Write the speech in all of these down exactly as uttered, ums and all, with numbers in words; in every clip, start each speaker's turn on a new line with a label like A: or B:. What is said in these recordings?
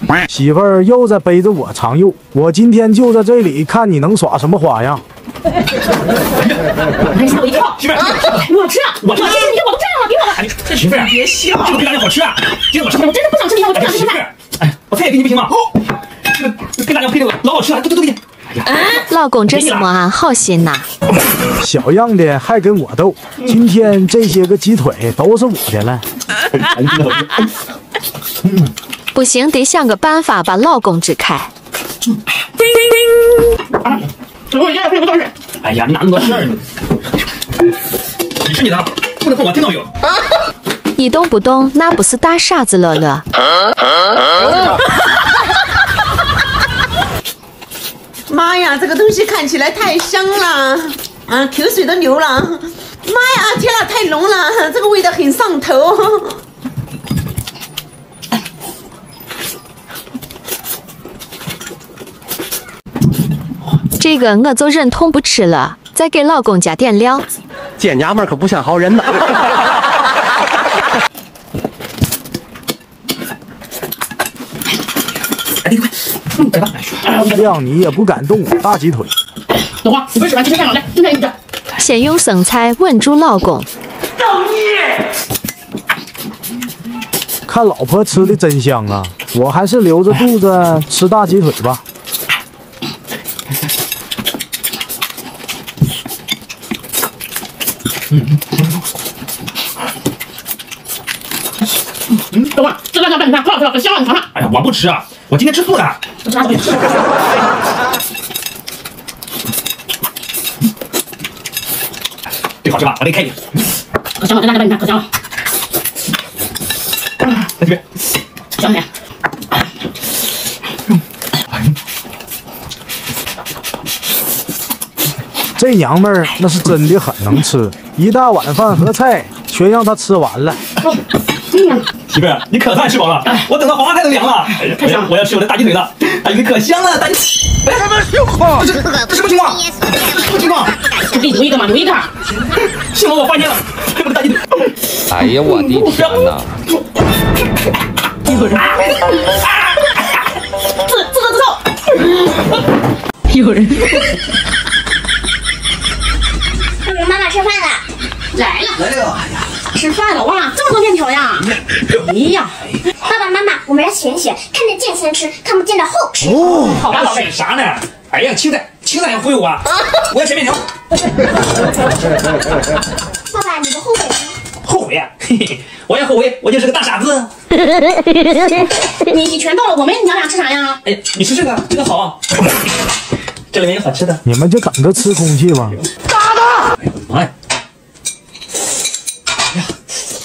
A: 媳妇儿又在背着我常用，我今天就在这里看你能耍什么花样。
B: 哎，吓我一跳！媳妇儿，我吃，我吃，你看我都这样了，别我了。这媳妇儿，别笑，这个比辣椒好吃啊！今天我吃，我真的不想吃你，我就想吃媳妇儿。哎，我菜也给你不行吗？哦，这个跟辣椒配这个老好吃了，对对对。
C: 老公这是么啊，好心呐！
A: 小样的还跟我斗，今天这些个鸡腿都是我的了。
C: 不行，得想个办法把老公支开。
B: 哎呀，你哪那么多事儿呢？你是你的，不能碰我电脑有。
C: 一动不动，那不是大傻子乐乐。
D: 妈呀，这个东西看起来太香了，啊，口水都流了。妈呀，天啊，太浓了，这个味道很上头。
C: 这个我就忍痛不吃了，再给老公加点料。
E: 这娘们可不像好人呐。
A: 谅你也不敢动我大鸡腿。
B: 等会儿，你快吃完，吃菜了，来，正菜给你吃。
C: 先用生菜稳住老公。
B: 造孽！
A: 看老婆吃的真香啊，我还是留着肚子吃大鸡腿吧。
B: 嗯嗯，等会儿，这辣椒拌你看，可好吃了，可香了，你尝尝。哎呀，我不吃啊，我今天吃素的。我吃啥东西？对，好吃吧？我得开你。可香了，这辣椒拌你看，可香了。在这边，香点。
A: 这娘们儿那是真的很能吃，一大碗饭和菜全让她吃完了。
B: 媳妇儿，你可算吃饱了，我等到黄花菜都凉了。我要我要吃我的大鸡腿了，大鸡腿可香了，大鸡。哎，什么情况？这这什么情况？什么情况？就给你留一个嘛，留一个。幸好我发现了，我的大鸡腿。
E: 哎呀，我的天哪！
B: 鸡腿啊！自自作自受。有人。
F: 妈妈吃饭了，
B: 来了
G: 来了，哎呀，
B: 吃饭了哇，这么多面条呀！哎呀，
F: 爸爸妈妈，我们来选选，看得见先吃，看不见的后吃。
B: 哦，好吧，宝贝，啥呢？哎呀，青菜，青菜要忽悠我，我要选面条。
F: 爸爸，你不后悔吗？
B: 后悔呀、啊，嘿嘿，我也后悔，我就是个大傻子。你你全到了，我们娘俩吃啥呀？哎，你吃这个，这个好，这里面有好吃的。
A: 你们就等着吃空气吧。
B: 大的！哎呦我的妈呀！哎呀，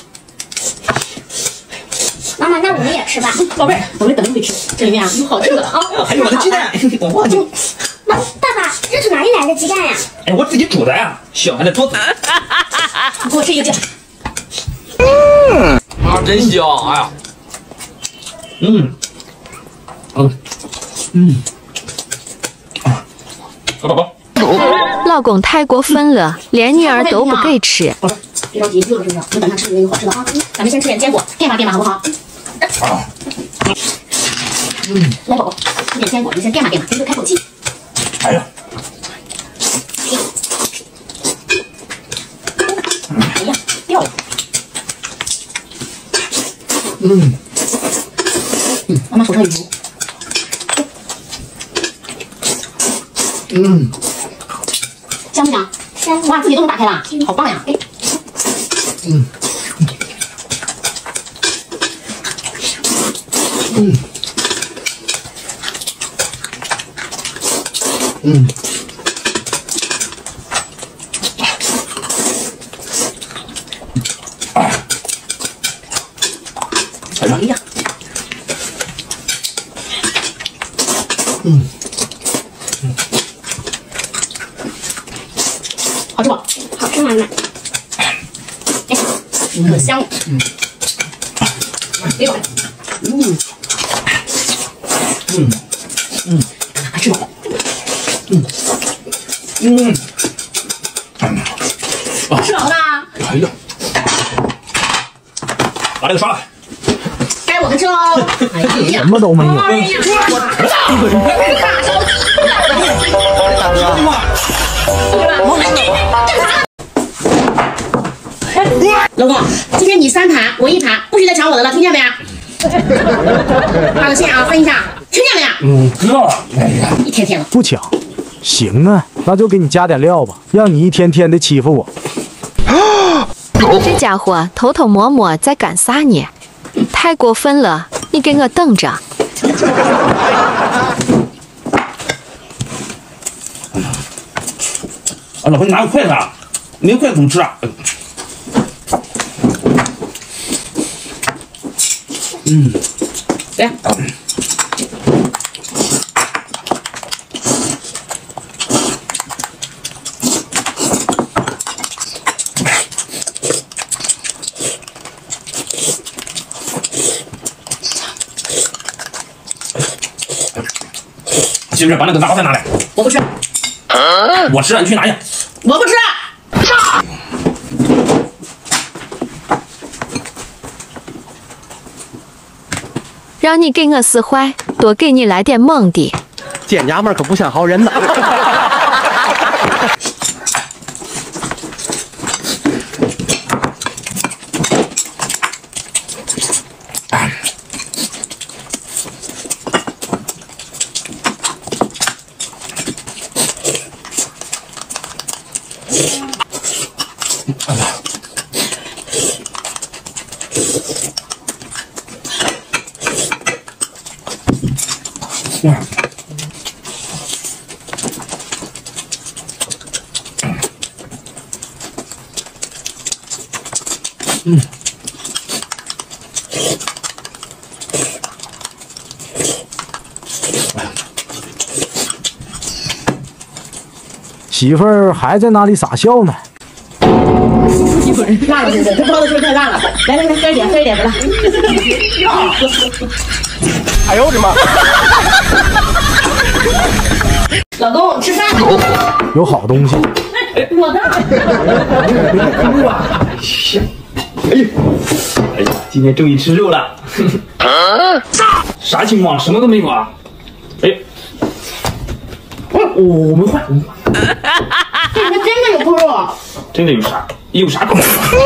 F: 妈妈，那我们也吃吧。
B: 宝贝，我们等一会吃，这里面啊有好吃的啊，还有我的鸡蛋，我忘记了。
F: 妈，爸爸，这是哪里来的鸡蛋呀？
B: 哎，我自己煮的呀，小孩的桌子。你给我吃一个鸡。
E: 嗯，啊，真香！哎呀，
B: 嗯，嗯，嗯，啊，小宝宝。
C: 老公太过分了，连女儿都不给吃。
B: 宝贝，别着急，饿了是不是？我等他吃里面有好吃的啊。咱们先吃点坚果，垫吧垫吧，好不好？啊。嗯，来宝宝，吃点坚果，你先垫吧垫吧，先开口气。哎呀。哎呀，掉了。嗯。嗯，妈妈手上有油。嗯。香不香？香！哇，自己都能打开了，好棒呀！哎，嗯，嗯，嗯，哎呀，嗯。好吃不？
F: 好吃妈妈。
B: 哎，可香了。嗯。给我。嗯。嗯。嗯。还吃饱。嗯。嗯。吃饱了吧？哎呀。把这个刷了。该我们吃喽。
A: 什么都没有。
B: 大哥，
G: 老公，今天你三盘，我一盘，不许再抢我的了，听见没？发个线啊，分一下，听见没？
B: 嗯，知道了。哎呀，
G: 一天天的
A: 不抢，行啊，那就给你加点料吧，让你一天天的欺负我。
C: 这家伙偷偷摸摸在干啥呢？太过分了！你给我等着！
B: 啊，老婆，你拿个筷子啊，没有筷子怎么吃啊？嗯，
G: 来。
B: 媳妇儿，把那个杂菜拿来。
G: 我不吃。
B: 我吃，你去拿去。
G: 我不吃。
C: 让你给我使坏，多给你来点猛的。
H: 见娘们可不像好人呐。
B: 哇！嗯。
A: 媳妇儿还在那里傻笑呢。
G: 辣了，这是这包的是不是太辣了？来来来，喝一点，喝一点的了。
H: 哎呦我的妈！
G: 老公，吃饭。
A: 有好东西。
G: 我的。
B: 哎呀，哎呀，今天终于吃肉了。啥情况？什么都没有啊。哎，哦，我没换，我没换。
G: 这里面真的有扣肉。
B: 真的有啥？有啥扣肉？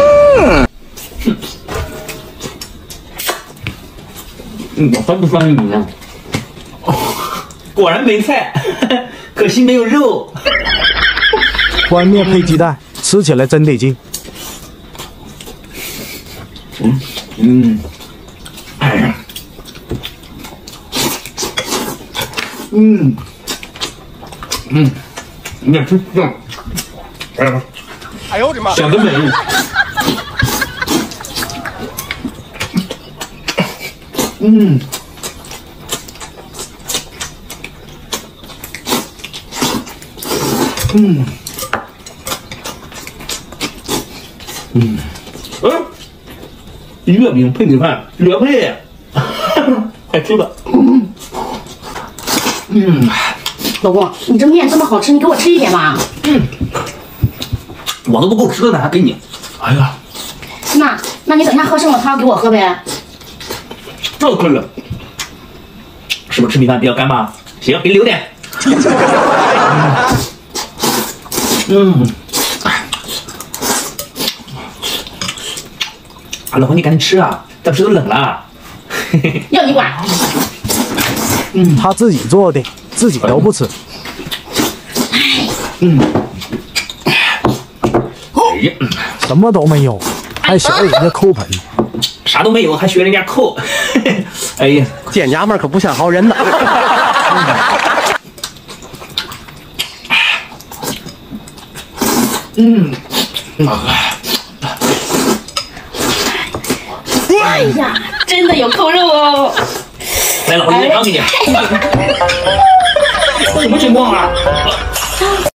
B: 嗯，我翻不翻你呢？哦，果然没菜，可惜没有肉。
A: 宽面配鸡蛋，吃起来真得劲。
B: 嗯嗯，哎呀，嗯嗯，你看吃这，哎呀，
H: 哎呦我的妈！
B: 想得美。嗯。嗯。嗯。嗯。月饼配米饭，绝配！快吃吧。嗯。
G: 老公，你这面这么好吃，你给我吃一点吧。
B: 嗯。我都不够吃的呢，还给你。哎呀。
G: 那，那你等下喝剩了汤给我喝呗。
B: 这可以了。是不是吃米饭比较干巴？行，给你留点。嗯。啊，老婆，你赶紧吃啊，咱不是都冷了。
G: 要你管。
A: 嗯，他自己做的，自己都不吃。
B: 嗯。哎呀，
A: 什么都没有，还学人家抠盆。
B: 啥都没有，还学人家抠。哎呀，
H: 见娘们可不像好人呐。
B: 嗯。嗯。
G: 哎呀，真的有扣肉哦！
B: 来，老婆，你尝给你。这什么情况啊？